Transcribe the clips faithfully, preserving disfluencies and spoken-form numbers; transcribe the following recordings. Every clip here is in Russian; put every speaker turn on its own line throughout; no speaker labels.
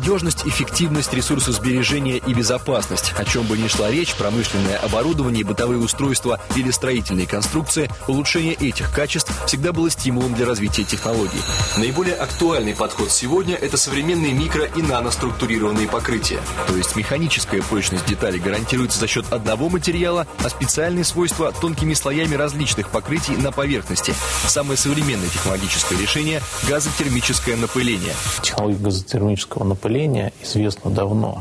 Надежность, эффективность, ресурсосбережение и безопасность. О чем бы ни шла речь, промышленное оборудование, бытовые устройства или строительные конструкции, улучшение этих качеств всегда было стимулом для развития технологий. Наиболее актуальный подход сегодня – это современные микро- и наноструктурированные покрытия. То есть механическая прочность деталей гарантируется за счет одного материала, а специальные свойства – тонкими слоями различных покрытий на поверхности. Самое современное технологическое решение – газотермическое напыление.
Технология газотермического напыления известна давно,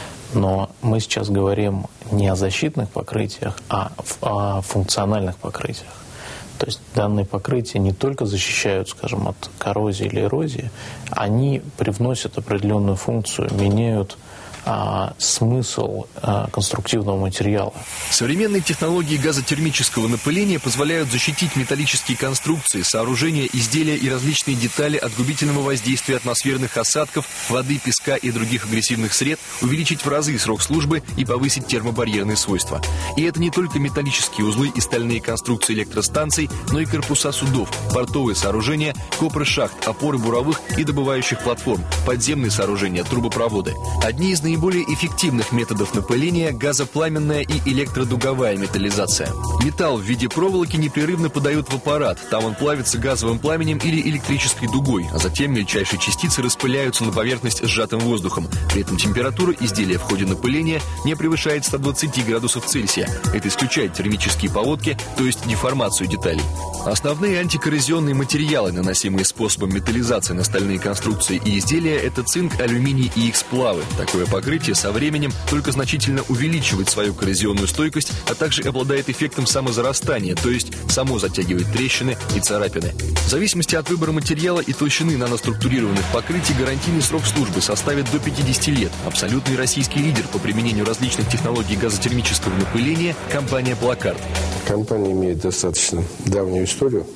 но мы сейчас говорим не о защитных покрытиях, а о функциональных покрытиях. То есть данные покрытия не только защищают, скажем, от коррозии или эрозии, они привносят определенную функцию, меняют а, смысл а, конструктивного материала.
Современные технологии газотермического напыления позволяют защитить металлические конструкции, сооружения, изделия и различные детали от губительного воздействия атмосферных осадков, воды, песка и других агрессивных сред, увеличить в разы срок службы и повысить термобарьерные свойства. И это не только металлические узлы и стальные конструкции электростанций, но и корпуса судов, портовые сооружения, копры шахт, опоры буровых и добывающих платформ, подземные сооружения, трубопроводы. Одни из наиболее эффективных методов напыления – газопламенная и электродуговая металлизация. Металл в виде проволоки непрерывно подают в аппарат. Там он плавится газовым пламенем или электрической дугой, а затем мельчайшие частицы распыляются на поверхность сжатым воздухом. При этом температура изделия в ходе напыления не превышает ста двадцати градусов Цельсия. Это исключает термические поводки, то есть деформацию деталей. Основные антикоррозионные материалы, наносимые способом металлизации на стальные конструкции и изделия – это цинк, алюминий и их сплавы. Такое покрытие со временем только значительно увеличивает свою коррозионную стойкость, а также обладает эффектом самозарастания, то есть само затягивает трещины и царапины. В зависимости от выбора материала и толщины наноструктурированных покрытий гарантийный срок службы составит до пятидесяти лет. Абсолютный российский лидер по применению различных технологий газотермического напыления – компания «Плакарт».
Компания имеет достаточно давнюю историю.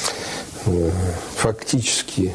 Фактически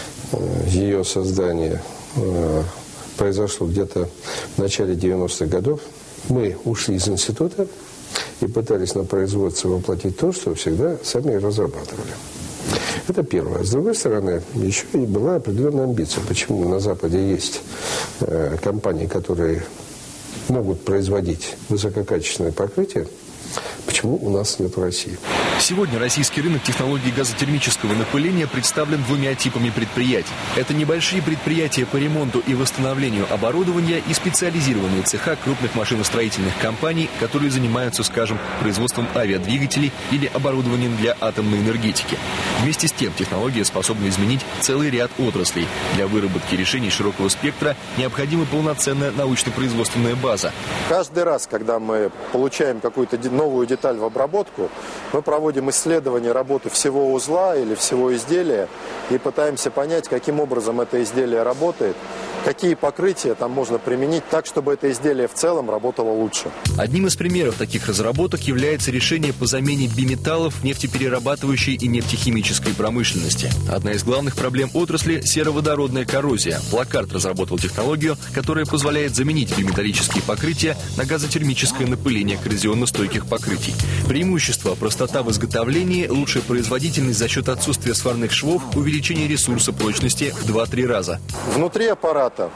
ее создание произошло где-то в начале девяностых годов. Мы ушли из института и пытались на производство воплотить то, что всегда сами разрабатывали. Это первое. С другой стороны, еще и была определенная амбиция. Почему на Западе есть компании, которые могут производить высококачественное покрытие, почему у нас нет в России?
Сегодня российский рынок технологий газотермического напыления представлен двумя типами предприятий. Это небольшие предприятия по ремонту и восстановлению оборудования и специализированные цеха крупных машиностроительных компаний, которые занимаются, скажем, производством авиадвигателей или оборудованием для атомной энергетики. Вместе с тем, технология способна изменить целый ряд отраслей. Для выработки решений широкого спектра необходима полноценная научно-производственная база.
Каждый раз, когда мы получаем какую-то новую деталь в обработку, мы проводим исследование работы всего узла или всего изделия и пытаемся понять, каким образом это изделие работает, какие покрытия там можно применить так, чтобы это изделие в целом работало лучше.
Одним из примеров таких разработок является решение по замене биметаллов в нефтеперерабатывающей и нефтехимической промышленности. Одна из главных проблем отрасли – сероводородная коррозия. Плакарт разработал технологию, которая позволяет заменить биметаллические покрытия на газотермическое напыление коррозионно-стойких покрытий. Преимущество – простота в изготовлении, лучшая производительность за счет отсутствия сварных швов, увеличение ресурса прочности в два-три раза.
Внутри аппарата,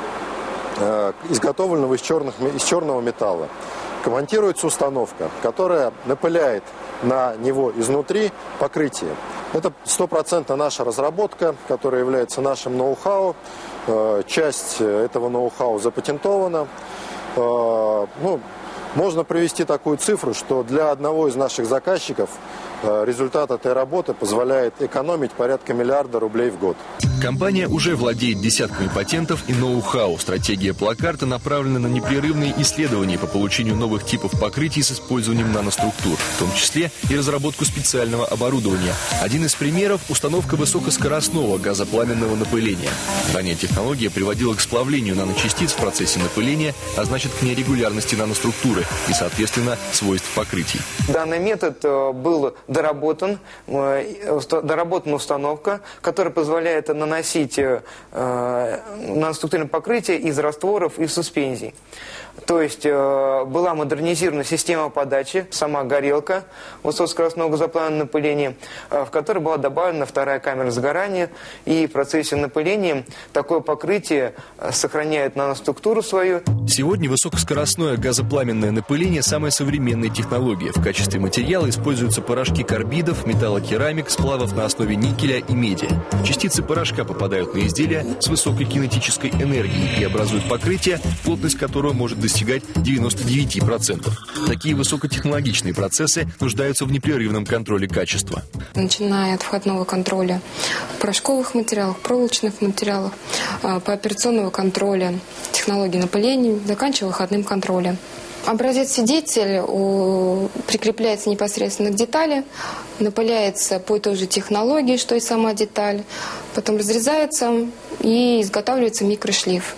э, изготовленного из, черных, из черного металла, монтируется установка, которая напыляет на него изнутри покрытие. Это стопроцентно наша разработка, которая является нашим ноу-хау. Э, часть этого ноу-хау запатентована. Э, ну, Можно привести такую цифру, что для одного из наших заказчиков результат этой работы позволяет экономить порядка миллиарда рублей в год.
Компания уже владеет десятками патентов и ноу-хау. Стратегия Плакарта направлена на непрерывные исследования по получению новых типов покрытий с использованием наноструктур, в том числе и разработку специального оборудования. Один из примеров – установка высокоскоростного газопламенного напыления. Ранее технология приводила к сплавлению наночастиц в процессе напыления, а значит к нерегулярности наноструктуры. температуры и, соответственно, свойств покрытий.
Данный метод был доработан, доработана установка, которая позволяет наносить наноструктурное покрытие из растворов и суспензий. То есть была модернизирована система подачи, сама горелка высокоскоростного газоплавного напыления, в которой была добавлена вторая камера сгорания, и в процессе напыления такое покрытие сохраняет наноструктуру свою.
Сегодня высокоскоростное газопламенное напыление – самая современная технология. В качестве материала используются порошки карбидов, металлокерамик, сплавов на основе никеля и меди. Частицы порошка попадают на изделия с высокой кинетической энергией и образуют покрытие, плотность которого может достигать девяноста девяти процентов. Такие высокотехнологичные процессы нуждаются в непрерывном контроле качества.
Начиная от входного контроля порошковых материалов, проволочных материалов, по операционного контроля технологии напыления, заканчивая выходным контролем. Образец-свидетель прикрепляется непосредственно к детали, напыляется по той же технологии, что и сама деталь, потом разрезается и изготавливается микрошлиф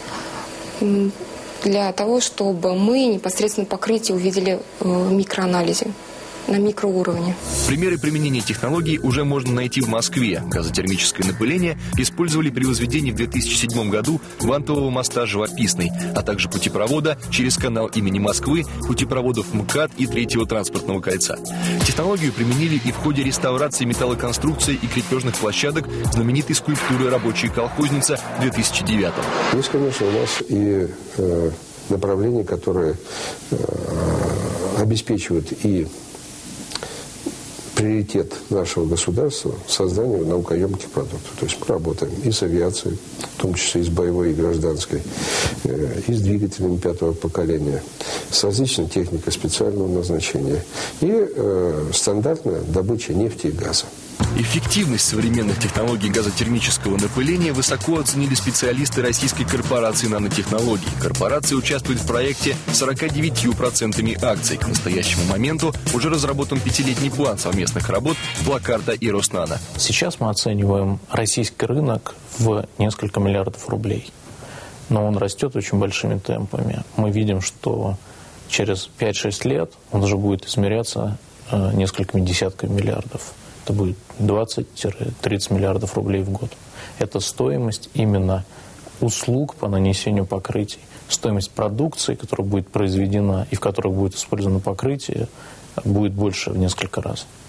для того, чтобы мы непосредственно покрытие увидели в микроанализе на микроуровне.
Примеры применения технологий уже можно найти в Москве. Газотермическое напыление использовали при возведении в две тысячи седьмом году вантового моста «Живописный», а также путепровода через канал имени Москвы, путепроводов МКАД и Третьего транспортного кольца. Технологию применили и в ходе реставрации металлоконструкции и крепежных площадок знаменитой скульптуры «Рабочая колхозница» в две тысячи девятом.
Есть, конечно, у нас и э, направления, которые э, обеспечивают и приоритет нашего государства – созданию наукоемких продуктов. То есть мы работаем и с авиацией, в том числе и с боевой, и гражданской, и с двигателями пятого поколения, с различной техникой специального назначения и э, стандартная добыча нефти и газа.
Эффективность современных технологий газотермического напыления высоко оценили специалисты российской корпорации нанотехнологий. Корпорация участвует в проекте сороками девятью процентами акций. К настоящему моменту уже разработан пятилетний план совместных работ Блокарта и Роснано.
Сейчас мы оцениваем российский рынок в несколько миллиардов рублей. Но он растет очень большими темпами. Мы видим, что через пять-шесть лет он уже будет измеряться несколькими десятками миллиардов. Это будет двадцать-тридцать миллиардов рублей в год. Это стоимость именно услуг по нанесению покрытий. Стоимость продукции, которая будет произведена и в которой будет использовано покрытие, будет больше в несколько раз.